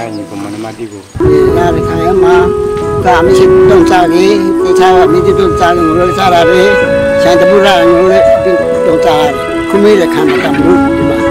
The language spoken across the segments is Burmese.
ခိုင်ကိုမနမတိကိုလာရခိုင်မှာကာမရှိတုံးစားကြီးတခြားမိတိတုံးစားလို့လို့စားရတယ်ဆန်တပူလာလို့လည်းတုံးစားခုမေးတဲ့ခံတာမျိုးဒီမှာ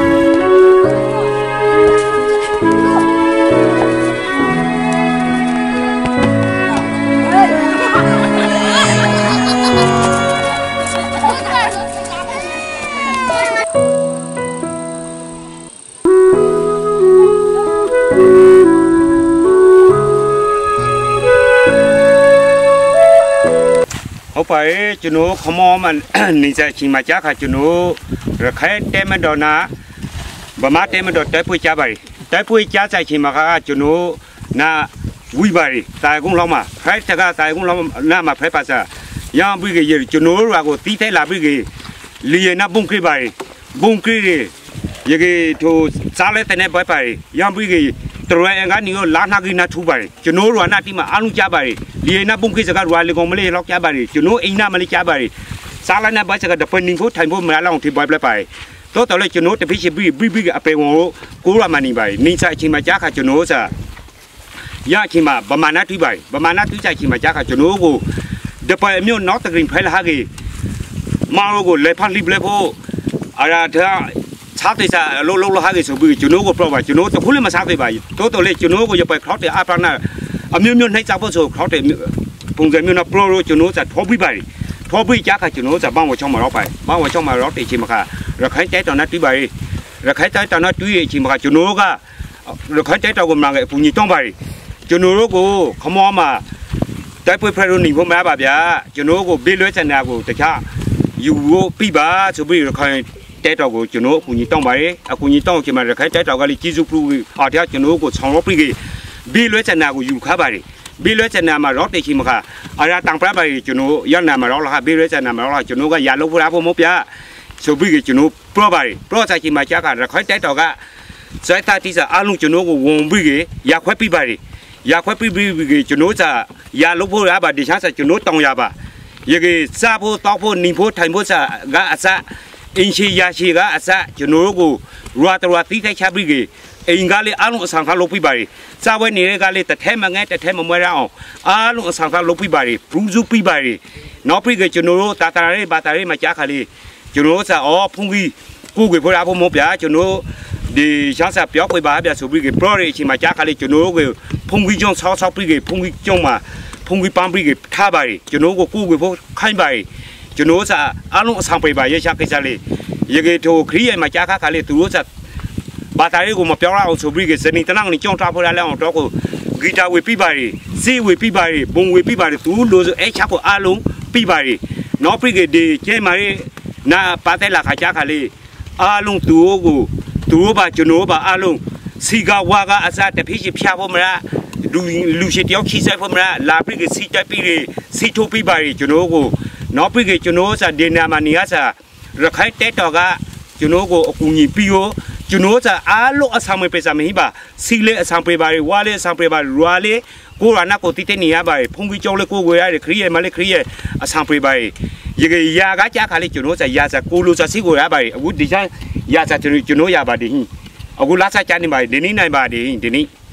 ဟုတ်ပါရဲ့ကျွန်တော်ခမောမနေစားချီမှာကြားခါကျွန်တော်ရခိုင်တဲမတော်နာဗမာတဲမတော်တိုက်ပွဲကြားပါရီတိုက်ပွဲကြားဆိုင်ချီမှာကကျွန်တော်နာဝိပါရီတာကုန်းလောက်မှာခိုင်တကတာကုန်းလောက်နာမှာဖဲပါစားရံပြီးကြရကျွန်တော်တို့ကတီးထဲလာပြီးကြလီယနာဘုံခိပါရီဘုံခိရီရကေထိုစားလဲတဲ့ပွဲပါရီရံပြီးကြတော်ရန်ကနေလာနာကိနာထူပါရီကျွန်တော်တို့ကနာတိမှာအားလုံးကြားပါရီလီယနာဘုံခိစကရွာလေကောင်မလေးလောက်ကြားပါရီကျွန်တော်အိမ်နာမလေးကြားပါရီစားလာနာဘတ်စကတပနင်းဖို့ထိုင်ဖို့မလာအောင်ထိပွဲပလက်ပါရီတော့တော်လေကျွန်တော်တပိရှိပြီးအပေဝန်ကိုရမနီပါရီနေစားအချိန်မှာကြားခါကျွန်တော်စားရအချိန်မှာဗမာနာတူပါရီဗမာနာတူကြချိန်မှာကြားခါကျွန်တော်ကိုတပမြို့နောက်တကရင်ဖဲလာကြီးမာရိုကိုလေဖန်လိပလက်ဖို့အရာထားစားတဲ့စားလောဟာကြီးဆိုပြီးကျွန်တော်ကိုပြောပါကျွန်တော်တခုလည်းမစားသေးပါဘူးတော့တော်လေကျွန်တော်ကိုရပဲခေါက်တဲ့အပနာအမျိုးမျိုးနှိုက်စားဖို့ဆိုခေါက်တဲ့ပုံစံမျိုးနဲ့ပရိုကျွန်တော်စားထောပြီးပါရီထောပြီးကြားခါကျွန်တော်စားဘောင်းဝချောင်းမှာတော့ပါဘောင်းဝချောင်းမှာတော့တေချင်မှာရခိုင်တဲတော်နဲ့တွေ့ပါရီရခိုင်တဲတော်နဲ့တွေ့ရချင်းမှာကျွန်တော်ကရခိုင်တဲတော်ကမှလည်းအပူညီတောင်းပါရီကျွန်တော်တို့ကိုခမောမှာတိုက်ပွဲဖရိုနေဖို့မရပါဗျာကျွန်တော်ကိုဘေးလွဲစံနာကိုတခြားယူဖို့ပြပါဆိုပြီးရခိုင်တဲတော်ကိုကျွန်တော်အကူညီတောင်းပါရီအကူညီတောင်းချင်မှာရခိုင်တဲတော်ကလည်းကြီးစုပလူအားတရားကျွန်တော်ကိုဆောင်လို့ပြီးဘေးလွဲစံနာကိုယူခါပါရီဘေးလွဲစံနာမှာတော့တေချင်မှာအရာတောင်ပြပါရီကျွန်တော်ရနာမှာတော့လားဘေးလွဲစံနာမှာတော့ကျွန်တော်ကရလို့ဖရာဖို့မပြဆိုပြီးကျွန်တော်ပရောပါရီပရောစားချင်မှာကြားကရခိုင်တဲတော်ကဇိုက်တာတိစာအလုံးကျွန်တော်ကိုဝန်ပြီးရခွဲပြပါရီရခွဲပြီးကျွန်တော်စာရလို့ဖို့ရပါဒီချားစာကျွန်တော်တောင်းရပါရေကစားဖို့တောက်ဖို့နေဖို့ထိုင်ဖို့စာကအစအင်းရှိရရှိကအစကျွန်တော်ကိုရွာတော်တိထိုက်ချပြီးအင်္ဂါလေးအလုံးအဆောင်ခါလုပ်ပြပါရီစားဝဲနေတဲ့ကလေးတစ်ထဲမငဲတစ်ထဲမမွဲရအောင်အလုံးအဆောင်ခါလုပ်ပြပါရီဘရူးစုပြပါရီနောက်ပြီးကျွန်တော်တို့တာတာရေးဘာတာရေးမှာကြားခါလေးကျွန်တော်စာဖုန်ကြီးကိုကိုဖော်ရဖို့မဟုတ်ဗျာကျွန်တော်ဒီရှားစာပြောက်ပြပါဗျာဆိုပြီးပရော်ရေးအချိန်မှာကြားခါလေးကျွန်တော်ကိုဖုန်ကြီးကျောင်းဆောက်ပြီးဖုန်ကြီးကျောင်းမှာဖုန်ကြီးပန်းပြီးထားပါရီကျွန်တော်ကိုကိုကိုဖော်ခိုင်းပါရီကျွန်တော်စာအလုံးအဆောင်ပြပါရရှာကိစ္စလေးရေကေထိုခရီးရမှာကြားခါလေးသူတို့စာဘာသာရေးကိုမပြောရအောင်ဆိုပြီးစနေတနင်္ဂနွေကြောင်းထားဖို့လည်းအောင်တော့ကိုဂီတာဝေပြပါရီစေးဝေပြပါရီဘုံဝေပြပါရီသူလို့ဆိုအဲ့ချဖို့အလုံးပြပါရီနောက်ပြီးဒီကျဲမာရီနာပါတဲ့လာခါကြားခါလေးအလုံးသူတို့ပါကျွန်တော်ပါအလုံးစီကဝါကအစားတဖိရှိဖျားဖို့မလားလူရှိတယောက်ခိဆိုင်ဖို့မလားလာပြီးစီတက်ပြီးစီထိုးပြပါရီကျွန်တော်ကိုနောက်ပြီးကျွန်တော်စာဒေနာမနီယာစာရခိုင်တဲတော်ကကျွန်တော်ကိုအကူအညီပြီးရောကျွန်တော်စာအားလုံးအဆောင်ပေးစားမဟိပါစီလေအဆောင်ပေးပါရီဝါလေအဆောင်ပေးပါရွာလေကိုရနာကိုတိတဲ့နေရပါရီဖုန်ကြီးကျောင်းလေကိုကိုရရခရီးရမလေးခရီးရအဆောင်ပေးပါရီရေရာကကြားခါလေးကျွန်တော်စာရာစာကိုလိုစာစီကိုရပါရီအခုဒီချာရာစာကျွန်တော်ရပါဒီအခုလာစာချနေပါဒီနေ့နိုင်ပါဒီနေ့